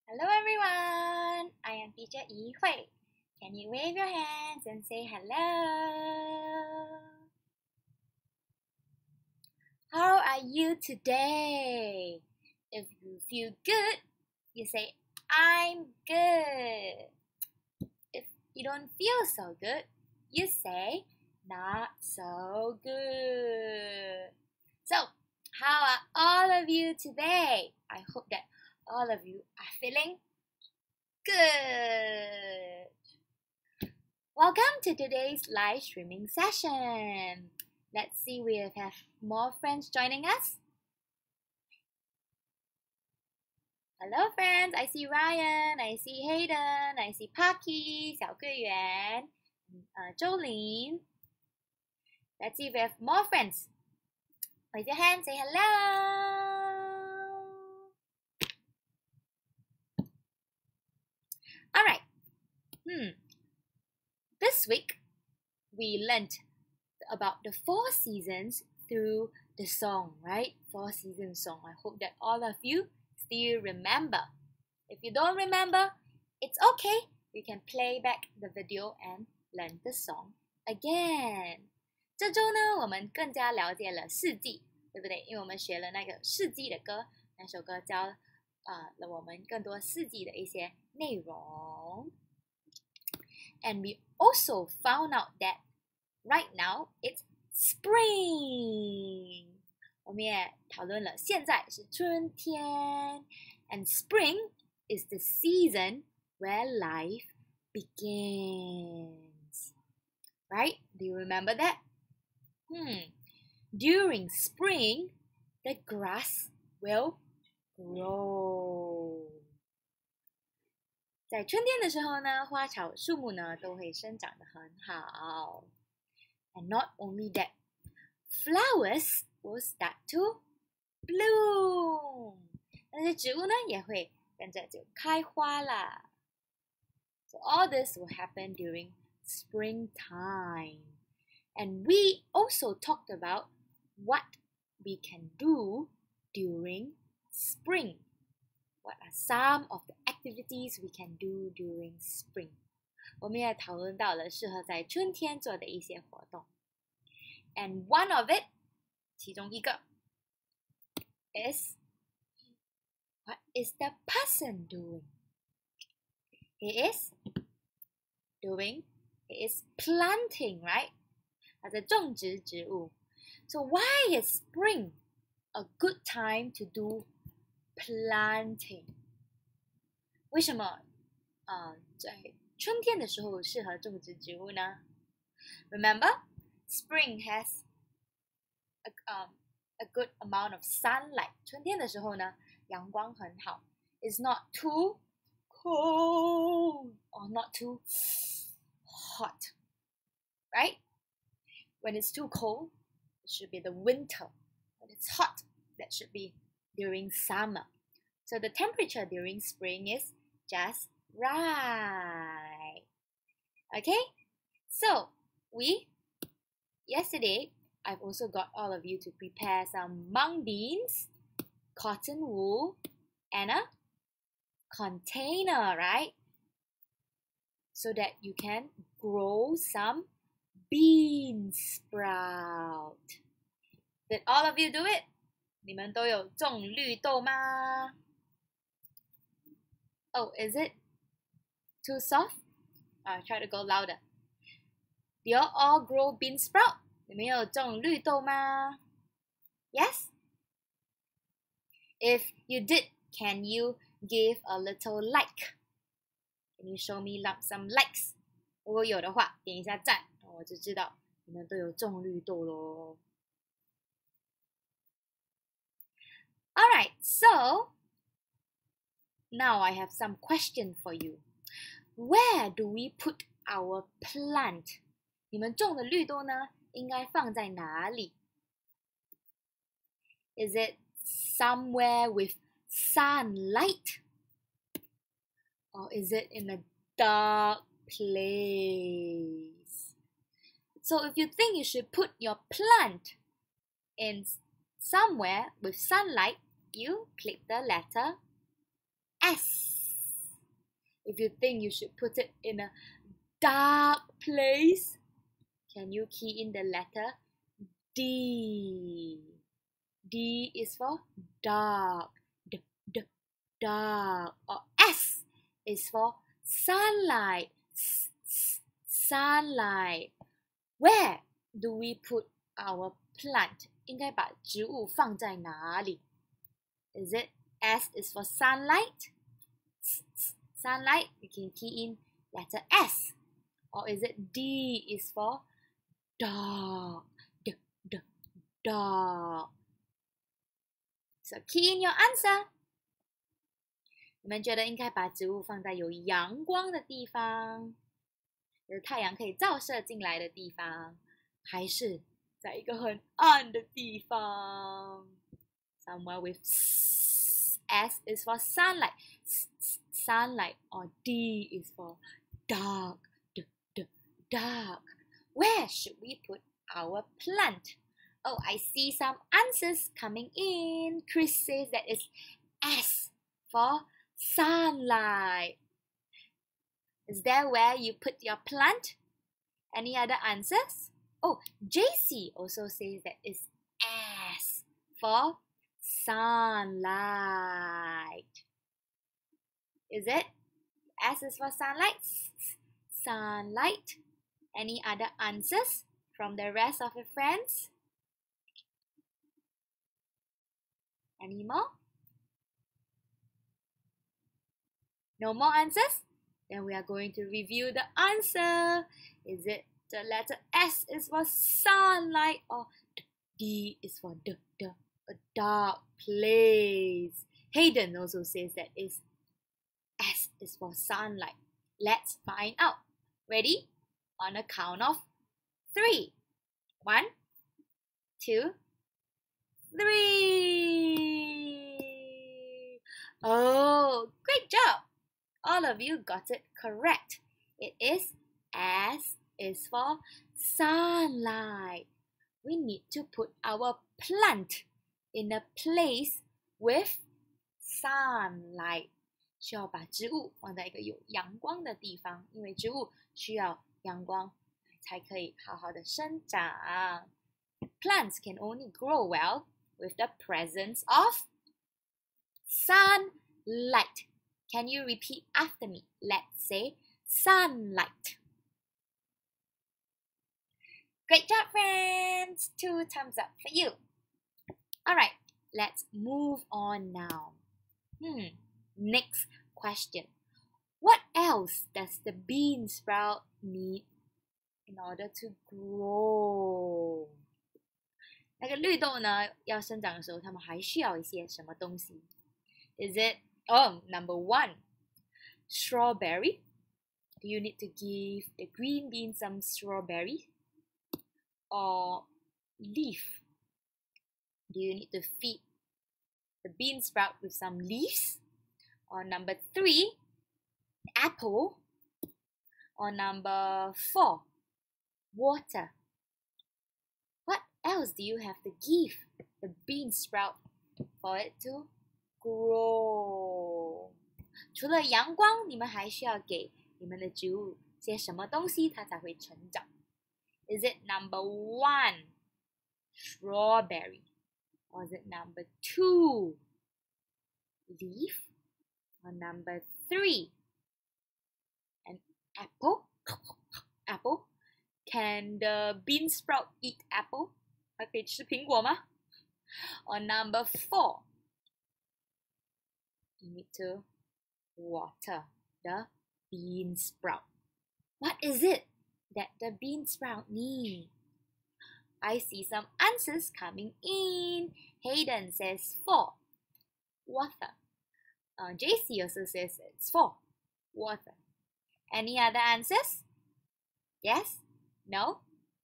Hello everyone, I am teacher Yihui. Can you wave your hands and say hello? How are you today? If you feel good, you say, I'm good. If you don't feel so good, you say, not so good. So, how are all of you today? I hope that all of you are feeling good. Welcome to today's live streaming session. Let's see, we have more friends joining us. Hello friends, I see Ryan, I see Hayden, I see Parky, 小桂圆, Zhou Lin. Let's see if we have more friends. Wave your hand, say hello. Alright. This week, we learned about the 4 seasons through the song, right? 4-season song. I hope that all of you still remember. If you don't remember, it's okay. You can play back the video and learn the song again. 这周呢，我们更加了解了四季，对不对？因为我们学了那个四季的歌，那首歌教了我们更多四季的一些内容。And we also found out that right now it's spring. 我们也讨论了现在是春天 and spring is the season where life begins. Right? Do you remember that? During spring, the grass will grow. 在春天的时候呢，花草树木呢都会生长得很好。And not only that, flowers will start to bloom. 那些植物呢也会跟着就开花啦。So all this will happen during springtime. And we also talked about what we can do during spring. What are some of the activities we can do during spring? 我们也讨论到了适合在春天做的一些活动。And one of it, 其中一個 is, what is the person doing? He is planting, right? 他在種植植物。So why is spring a good time to do planting? 为什么在春天的时候适合种植植物呢？ Remember, spring has a good amount of sunlight. 春天的时候呢，阳光很好。It's not too cold or not too hot, right? When it's too cold, it should be the winter. When it's hot, that should be during summer. So the temperature during spring is just right. Okay? So, yesterday, I've also got all of you to prepare some mung beans, cotton wool, and a container, right? So that you can grow some bean sprout. Did all of you do it? 你们都有种绿豆吗？ Oh, is it too soft? Try to go louder. Do you all grow bean sprout? 你们有种绿豆吗？ Yes? If you did, can you give a little like? Can you show me some likes? 如果有的话，点一下赞，我就知道你们都有种绿豆咯。Alright, so now I have some question for you. Where do we put our plant? 你们种的绿豆呢，应该放在哪里？ Is it somewhere with sunlight? Or is it in a dark place? So if you think you should put your plant in somewhere with sunlight, you click the letter S. If you think you should put it in a dark place, can you key in the letter D? D is for dark, dark. Or S is for sunlight, sunlight. Where do we put our plant? 应该把植物放在哪里？ Is it S is for sunlight? Sunlight, you can key in letter S. Or is it D is for dark, dark? So key in your answer. 你们觉得应该把植物放在有阳光的地方，有太阳可以照射进来的地方，还是在一个很暗的地方 ？Somewhere with S is for sunlight, sunlight, or D is for dark, dark. Where should we put our plant? Oh, I see some answers coming in. Chris says that it's S for sunlight. Is that where you put your plant? Any other answers? Oh, JC also says that it's S for sunlight. Is it? S is for sunlight? Sunlight. Any other answers from the rest of your friends? Any more? No more answers? Then we are going to review the answer. Is it the letter S is for sunlight, or D is for a dark place? Hayden also says that S is for sunlight. Let's find out. Ready? On a count of 3. 1, 2, 3. Oh, great job! All of you got it correct. It is S is for sunlight. We need to put our plant in a place with sunlight. 需要把植物放在一个有阳光的地方，因为植物需要阳光才可以好好的生长。Plants can only grow well with the presence of sunlight. Can you repeat after me? Let's say sunlight. Great job, friends! 2 thumbs up for you. Alright, let's move on now. Next question. What else does the bean sprout need in order to grow? 那个绿豆呢，要生长的时候，它们还需要一些什么东西？ Is it, number 1, strawberry? Do you need to give the green bean some strawberry? Or leaf? Do you need to feed the bean sprout with some leaves? Or number 3, apple? Or number 4, water? What else do you have to give the bean sprout for it to grow? 除了阳光，你们还需要给你们的植物些什么东西，它才会成长？ Is it number 1, strawberry? Or is it number 2, leaf? Or number 3, an apple? Apple? Can the bean sprout eat apple? 它可以吃苹果吗？ Or number 4, you need to water the bean sprout. What is it that the bean sprout needs? I see some answers coming in. Hayden says 4, water. JC also says it's 4, water. Any other answers? Yes? No?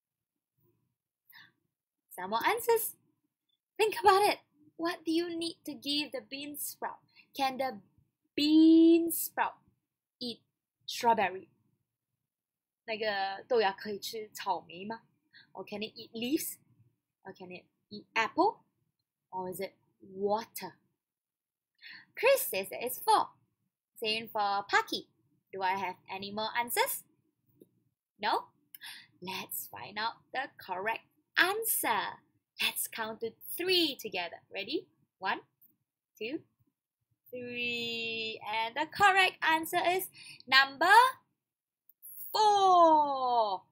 Some more answers. Think about it. What do you need to give the bean sprout? Can the bean sprout eat strawberry? 那个豆芽可以吃草莓吗？ Or can it eat leaves? Or can it eat apple? Or is it water? Chris says that it's 4. Same for Paki. Do I have any more answers? No? Let's find out the correct answer. Let's count to 3 together. Ready? 1, 2, 3. And the correct answer is number 4.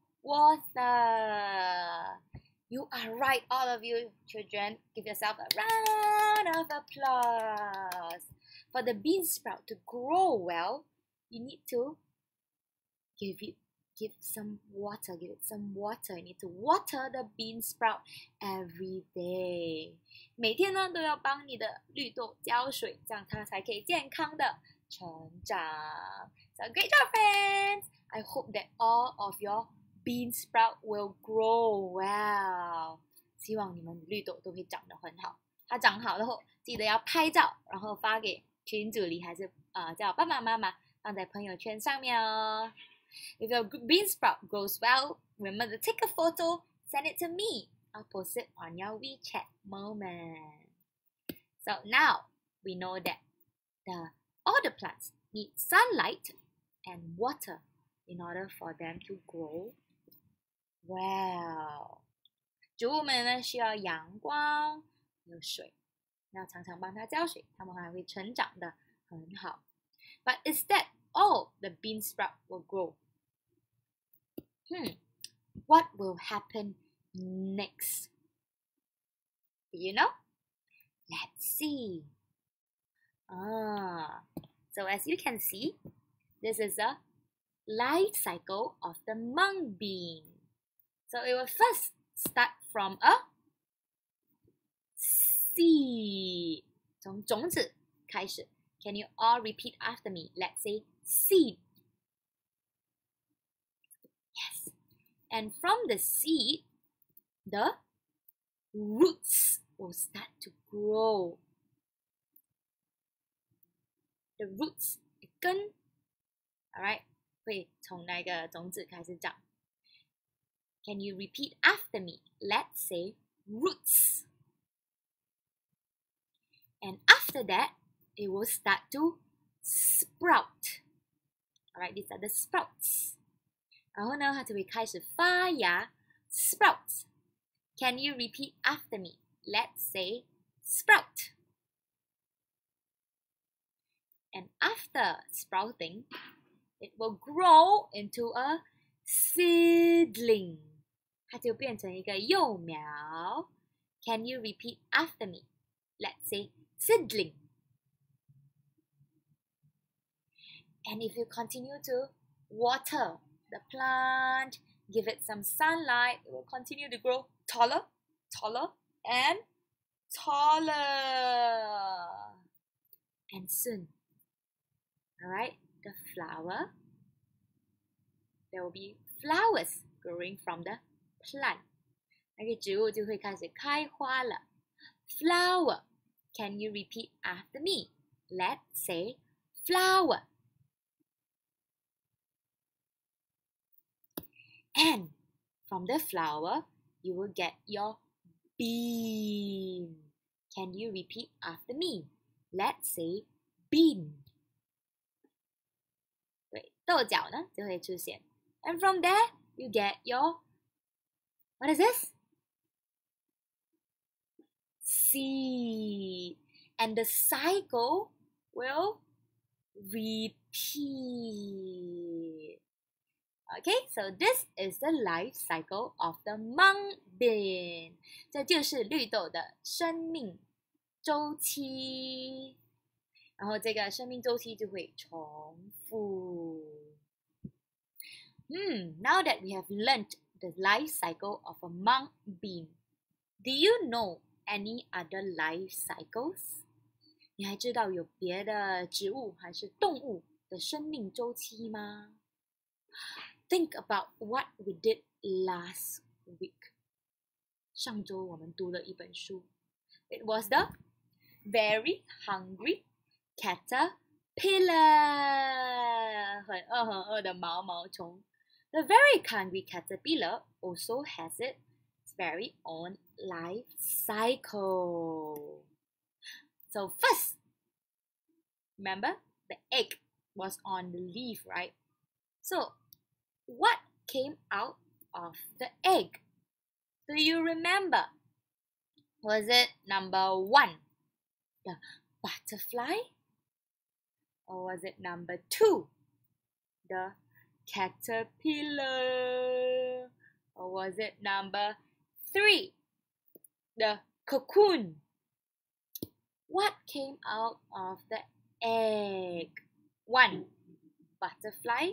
Water. You are right, all of you children. Give yourself a round of applause. For the bean sprout to grow well, you need to give some water. Give it some water. You need to water the bean sprout every day. 每天呢都要帮你的绿豆浇水，这样它才可以健康的成长。So great job, friends! I hope that all of your bean sprout will grow well. 希望你们绿豆都会长得很好。它长好了后，记得要拍照，然后发给群组里，还是叫爸爸妈妈放在朋友圈上面哦。If your bean sprout grows well, remember to take a photo, send it to me. I'll post it on your WeChat moment. So now we know that all the plants need sunlight and water in order for them to grow well. 植物们呢需要阳光，有水，要常常帮它浇水，它们还会成长的很好。But is that all the bean sprout will grow? What will happen next? Do you know? Let's see. So as you can see, this is a life cycle of the mung bean. So it will first start from a seed. 从种子开始。Can you all repeat after me? Let's say seed. Yes. And from the seed, the roots will start to grow. The roots, 根 alright, 会从那个种子开始长。Can you repeat after me? Let's say roots. And after that, it will start to sprout. Alright, these are the sprouts. 然后呢，它就会开始发芽 sprouts. Can you repeat after me? Let's say sprout. And after sprouting, it will grow into a seedling. 它就变成一个幼苗。Can you repeat after me? Let's say seedling. And if you continue to water the plant, give it some sunlight, it will continue to grow taller, taller, and taller. And soon, alright, the flower, there will be flowers growing from the plant. 那个植物就会开始开花了。Flower. Can you repeat after me? Let's say flower. And from the flower, you will get your bean. Can you repeat after me? Let's say bean. 对，豆角呢就会出现。And from there, you get your, what is this? Seed. And the cycle will repeat. Okay, so this is the life cycle of the mung bean. 这就是绿豆的生命周期。然后这个生命周期就会重复。Now that we have learned the life cycle of a mung bean, do you know any other life cycles? 你还知道有别的植物还是动物的生命周期吗？Think about what we did last week. 上周我们读了一本书。It was the Very Hungry Caterpillar. 很饿的毛毛虫。The Very Hungry Caterpillar also has its very own life cycle. So first, remember the egg was on the leaf, right? So, what came out of the egg? Do you remember? Was it number 1, the butterfly? Or was it number 2, the caterpillar? Or was it number 3, the cocoon? What came out of the egg? 1, butterfly.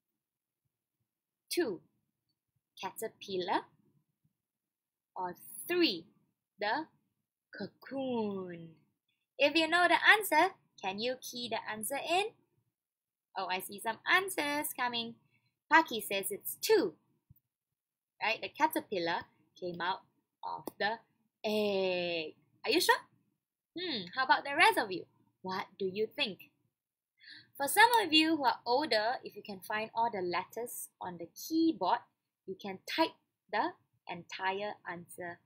2, caterpillar. Or 3, the cocoon. If you know the answer, can you key the answer in? Oh, I see some answers coming. Paki says it's 2. Right? The caterpillar came out of the egg. Are you sure? How about the rest of you? What do you think? For some of you who are older, if you can find all the letters on the keyboard, you can type the entire answer.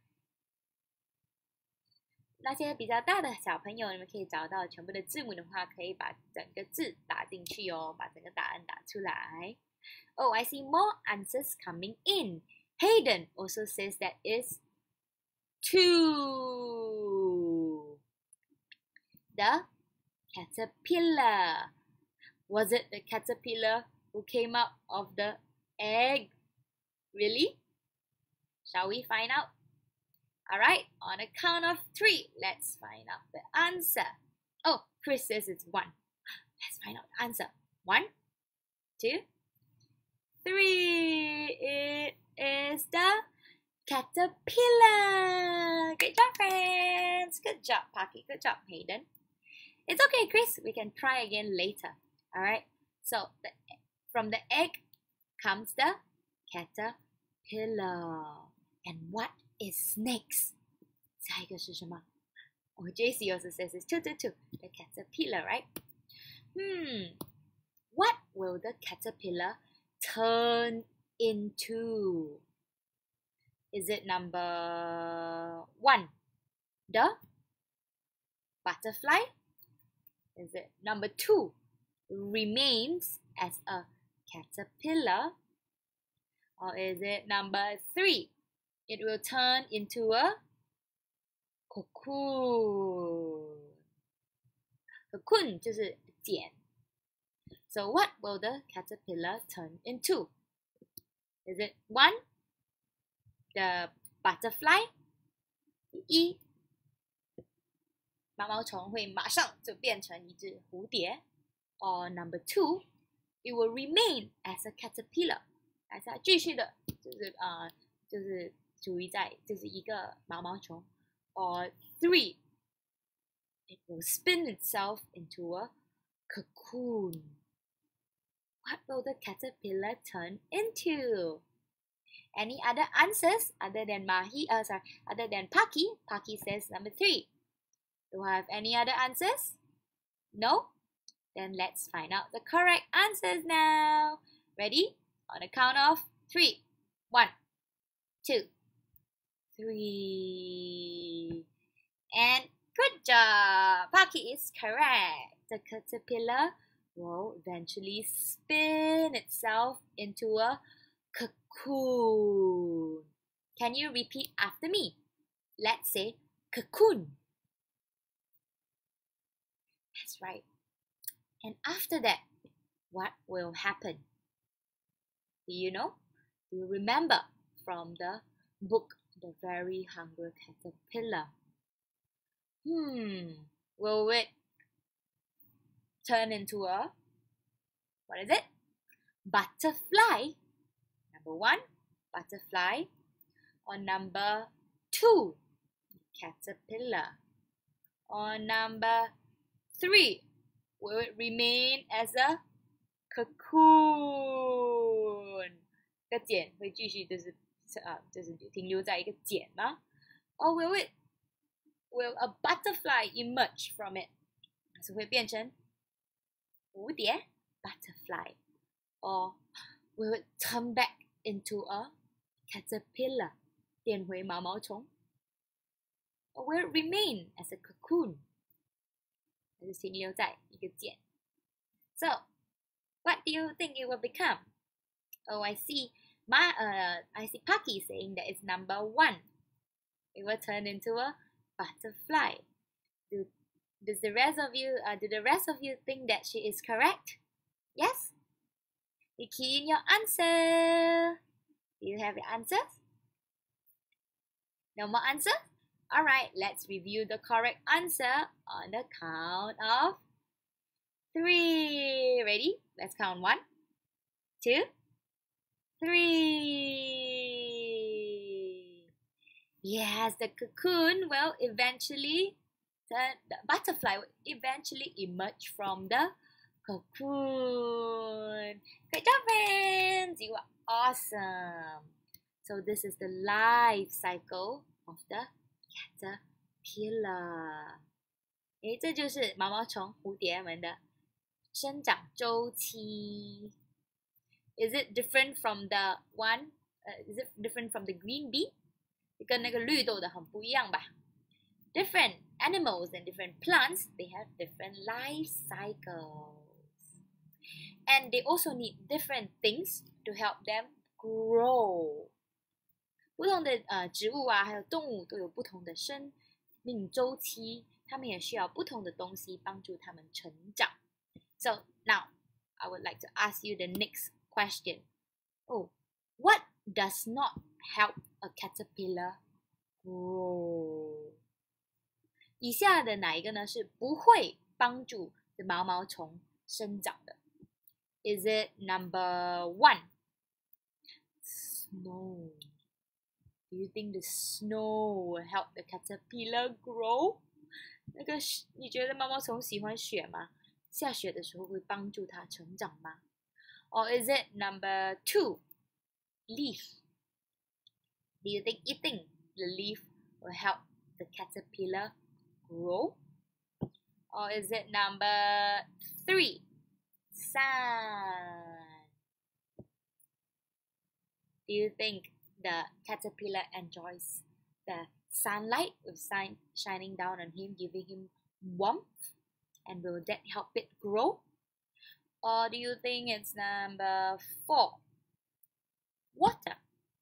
那些比较大的小朋友，你们可以找到全部的字母的话，可以把整个字打进去哦，把整个答案打出来。Oh, I see more answers coming in. Hayden also says that is 2. The caterpillar. Was it the caterpillar who came out of the egg? Really? Shall we find out? Alright, on a count of 3, let's find out the answer. Oh, Chris says it's 1. Let's find out the answer. 1, 2, 3. It is the caterpillar. Good job, friends. Good job, Paki. Good job, Hayden. It's okay, Chris. We can try again later. Alright, so from the egg comes the caterpillar. And what is next? 下一个是什么? Oh, JC also says it's 2, 2, 2. The caterpillar, right? What will the caterpillar turn into? Is it number 1, the butterfly? Is it number 2, remains as a caterpillar? Or is it number 3, it will turn into a cocoon? Cocoon 就是茧. So what will the caterpillar turn into? Is it 1, the butterfly? 第一，毛毛虫会马上就变成一只蝴蝶。Or number 2, it will remain as a caterpillar. 还是它继续的，就是处于在就是一个毛毛虫。Or 3, it will spin itself into a cocoon. What will the caterpillar turn into? Any other answers other than other than Paki? Paki says number 3. Do I have any other answers? No? Then let's find out the correct answers now. Ready? On the count of 3. 1, 2, 3. And good job! Paki is correct. The caterpillar will eventually spin itself into a cocoon. Can you repeat after me? Let's say cocoon. That's right. And after that, what will happen? Do you know? Do you remember from the book, The Very Hungry Caterpillar? Will it turn into a, what is it? Butterfly. Number 1, butterfly. Or number 2, caterpillar. Or number 3, will it remain as a cocoon? 这个茧会继续就是停留在一个茧吗？ Or will a butterfly emerge from it? 还是会变成蝴蝶 butterfly? Or will it turn back into a caterpillar? 变回毛毛虫 Or will it remain as a cocoon? 还是停留在一个茧 So, What do you think it will become? Oh, I see. I see Paki saying that it's number 1. It will turn into a butterfly. Do the rest of you think that she is correct? Yes? You key in your answer. Do you have your answers? No more answers? Alright, let's review the correct answer on the count of 3. Ready? Let's count 1, 2, 3. Yes, the cocoon will eventually, the butterfly will eventually emerge from the cocoon. Great job, friends! You are awesome. So this is the life cycle of the caterpillar. 这就是毛毛虫、蝴蝶们的生长周期。Is it different from the one? Is it different from the green bee? 跟那个绿豆的很不一样吧 ？Different animals and different plants, they have different life cycles. And they also need different things to help them grow. 不同的植物啊，还有动物都有不同的生命周期，它们也需要不同的东西帮助它们成长。So now, I would like to ask you the next question. Oh, what does not help a caterpillar grow? 以下的哪一个呢是不会帮助毛毛虫生长的 ？Is it number 1? Snow. Do you think the snow will help the caterpillar grow? 那个你觉得毛毛虫喜欢雪吗？下雪的时候会帮助它成长吗？ Or is it number 2? Leaf. Do you think eating the leaf will help the caterpillar grow? Or is it number 3? Sun. Do you think the caterpillar enjoys the sunlight with sun shining down on him, giving him warmth? And will that help it grow? Or do you think it's number 4? Water.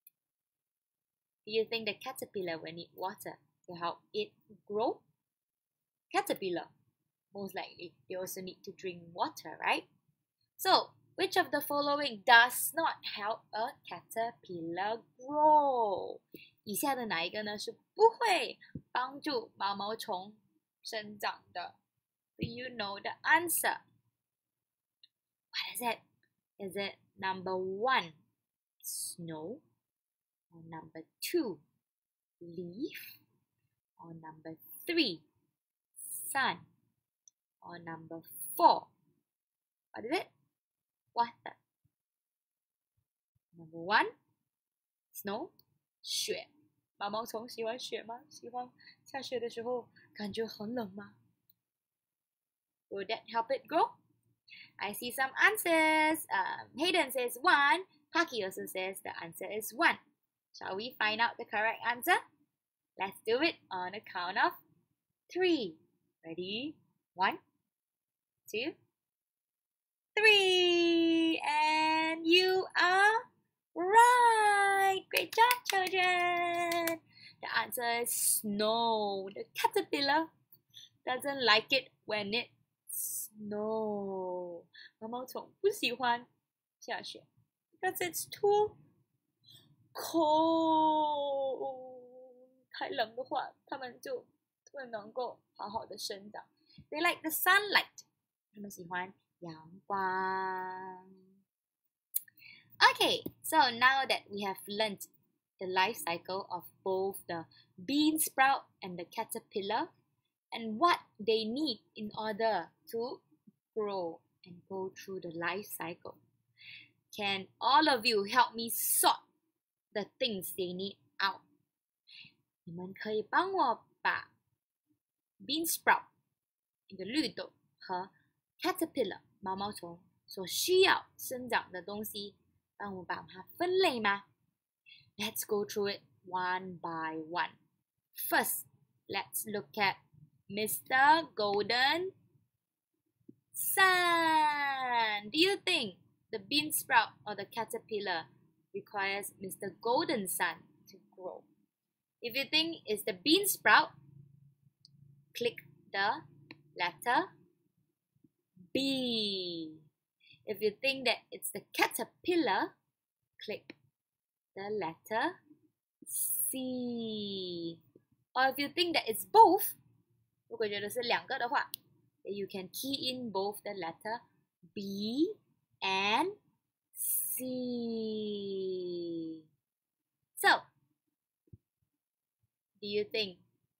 Do you think the caterpillar will need water to help it grow? Caterpillar, most likely, they also need to drink water, right? So, which of the following does not help a caterpillar grow? 以下的哪一个呢是不会帮助毛毛虫生长的？ Do you know the answer? What is it? Is it number 1, snow? Or number 2, leaf? Or number 3, sun? Or number 4, what is it? Water. Number 1, snow, 雪。毛毛虫喜欢雪吗？喜欢下雪的时候感觉很冷吗？ Will that help it grow? I see some answers. Hayden says 1. Paki also says the answer is 1. Shall we find out the correct answer? Let's do it on a count of 3. Ready? 1, 2, 3. And you are right. Great job, children. The answer is snow. The caterpillar doesn't like it when it snow. 毛毛虫不喜欢下雪 because it's too cold. 太冷的话，它们就不能够好好的生长。They like the sunlight. 他们喜欢阳光。Okay, so now that we have learned the life cycle of both the bean sprout and the caterpillar and what they need in order to grow and go through the life cycle, can all of you help me sort the things they need out? 你们可以帮我把 bean sprout 一个绿豆和 caterpillar 毛毛虫所需要生长的东西，帮我把它分类吗？ Let's go through it one by one. First, let's look at Mr. Golden Sun. And do you think the bean sprout or the caterpillar requires Mr. Golden Sun to grow? If you think it's the bean sprout, click the letter B. If you think that it's the caterpillar, click the letter C. Or if you think that it's both, 如果觉得是两个的话， then you can key in both the letter B and C. So, do you think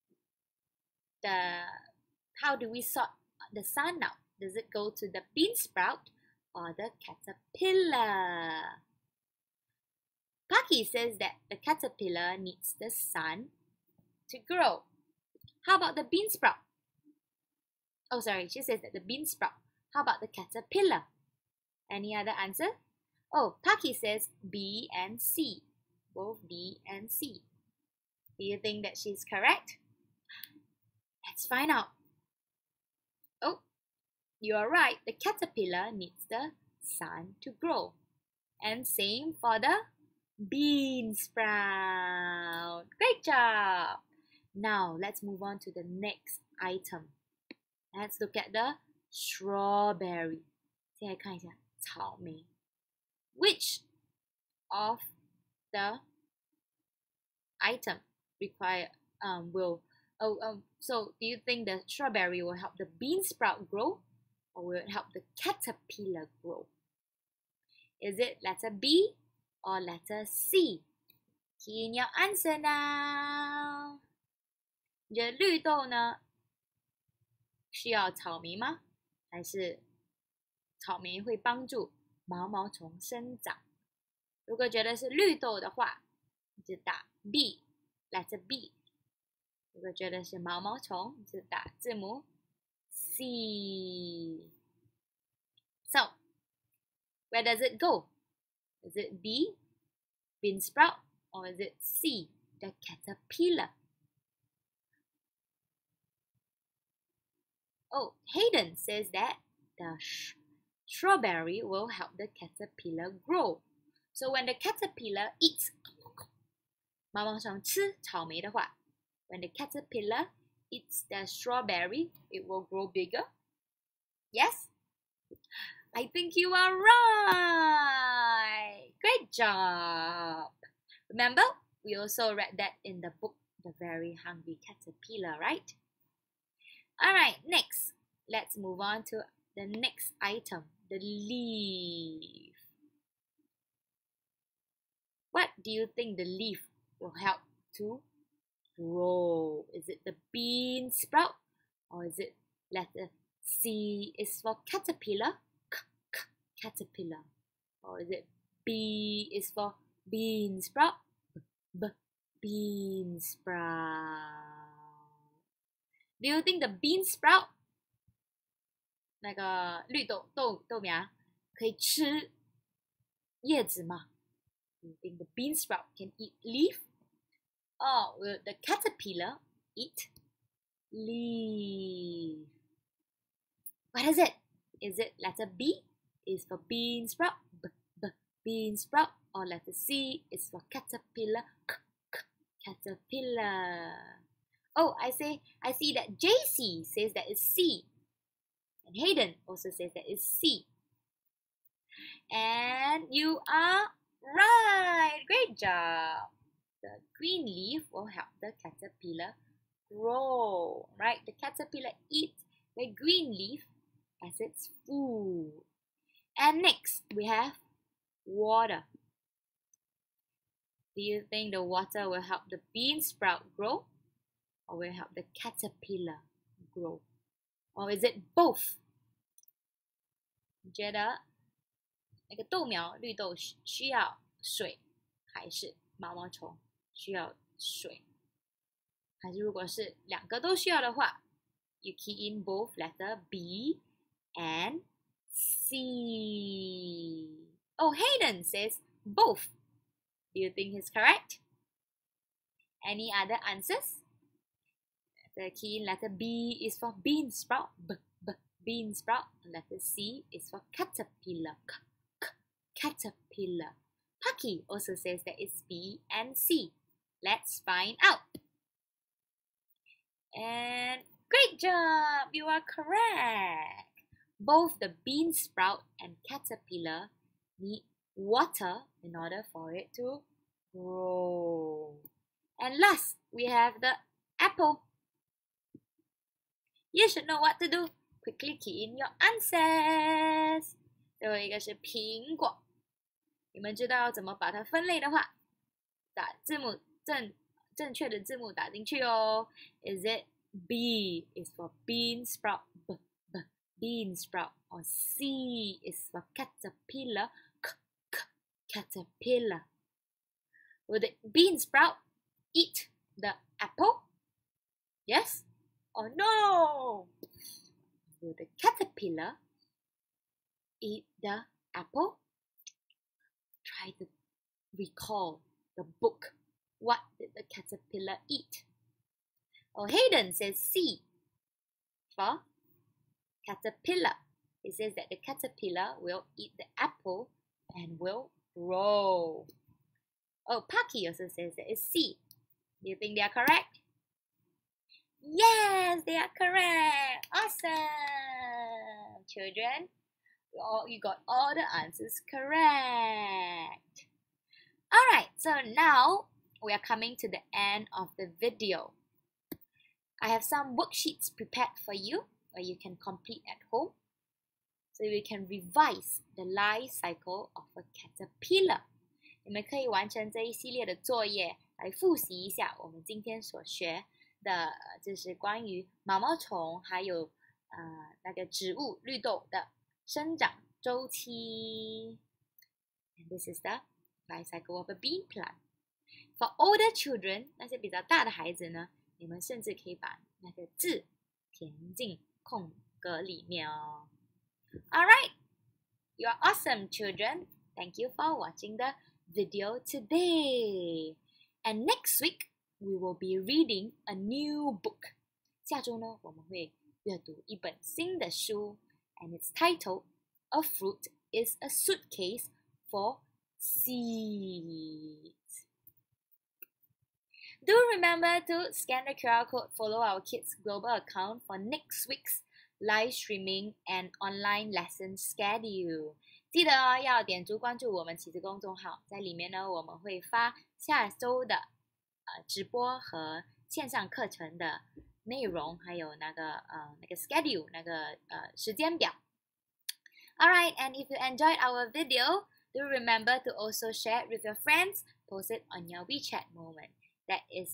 how do we sort the sun out? Does it go to the bean sprout or the caterpillar? Paki says that the caterpillar needs the sun to grow. How about the bean sprout? Oh, sorry, she says that the bean sprout. How about the caterpillar? Any other answer? Oh, Paki says B and C. Both B and C. Do you think that she's correct? Let's find out. Oh, you are right. The caterpillar needs the sun to grow. And same for the bean sprout. Great job. Now, let's move on to the next item. Let's look at the strawberry. 先来看一下草莓. Which of the item so do you think the strawberry will help the bean sprout grow or will it help the caterpillar grow? Is it letter B or letter C? Key in your answer now. 你觉得绿豆呢需要草莓吗？还是草莓会帮助毛毛虫生长？如果觉得是绿豆的话，你就打 B， letter B。如果觉得是毛毛虫，你就打字母 C。So, where does it go? Is it B, bean sprout, or is it C, the caterpillar? Oh, Hayden says that the strawberry will help the caterpillar grow. So when the caterpillar eats 毛毛虫吃草莓的话 when the caterpillar eats the strawberry, it will grow bigger. Yes? I think you are right. Great job. Remember, we also read that in the book, The Very Hungry Caterpillar, right? Alright, next, let's move on to the next item, the leaf. What do you think the leaf will help to grow? Is it the bean sprout or is it letter C is for caterpillar, caterpillar, or is it B is for bean sprout, bean sprout? Do you think the bean sprout 那个绿豆芽可以吃叶子吗？ Do you think the bean sprout can eat leaf? Or will the caterpillar eat leaf? What is it? Is it letter B is for bean sprout, bean sprout, or letter C is for caterpillar, caterpillar? Oh, I see that JC says that it's C. And Hayden also says that it's C. And you are right. Great job. The green leaf will help the caterpillar grow, right? The caterpillar eats the green leaf as its food. And next, we have water. Do you think the water will help the bean sprout grow? Or will help the caterpillar grow? Or is it both? 你觉得那个豆苗绿豆需要水，还是毛毛虫需要水？还是如果是两个都需要的话 you key in both letter B and C. Oh, Hayden says both. Do you think he's correct? Any other answers? The key in letter B is for bean sprout, bean sprout, letter C is for caterpillar. Caterpillar. Paki also says that it's B and C. Let's find out. And great job! You are correct. Both the bean sprout and caterpillar need water in order for it to grow. And last, we have the apple. You should know what to do. Quickly key in your answers. 最后一个是苹果。你们知道要怎么把它分类的话，打字母正确的字母打进去哦。Is it B is for bean sprout, bean sprout, or C is for caterpillar, caterpillar? Will the bean sprout eat the apple? Yes or no? Will the caterpillar eat the apple? Try to recall the book. What did the caterpillar eat? Oh, Hayden says C for caterpillar. He says that the caterpillar will eat the apple and will grow. Oh, Paki also says that it's C. Do you think they are correct? Yes, they are correct. Awesome. Children, you got all the answers correct. Alright, so now we are coming to the end of the video. I have some worksheets prepared for you where you can complete at home so you can revise the life cycle of a caterpillar. 你们可以完成这一系列的作业来复习一下我们今天所学的就是关于毛毛虫还有那个植物绿豆的生长周期。And this is the life cycle of a bean plant. For older children, 那些比较大的孩子呢，你们甚至可以把那个字填进空格里面哦。Alright, you are awesome, children. Thank you for watching the video today. And next week, we will be reading a new book. 下周呢，我们会阅读一本新的书 and it's titled A Fruit is a Suitcase for Seeds. Do remember to scan the QR code, follow our Kids Global account for next week's live streaming and online lesson schedule. 记得哦，要点击关注我们旗子公众号，在里面呢，我们会发下周的直播和线上课程的内容，还有那个schedule 那个时间表。Alright, and if you enjoyed our video, do remember to also share it with your friends. Post it on your WeChat moment. That is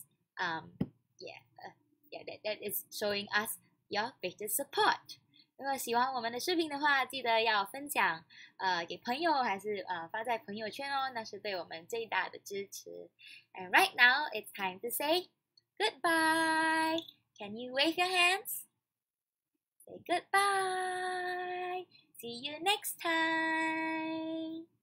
that is showing us your greatest support. 如果喜欢我们的视频的话，记得要分享给朋友，还是发在朋友圈哦，那是对我们最大的支持。And right now, it's time to say goodbye. Can you wave your hands? Say goodbye. See you next time.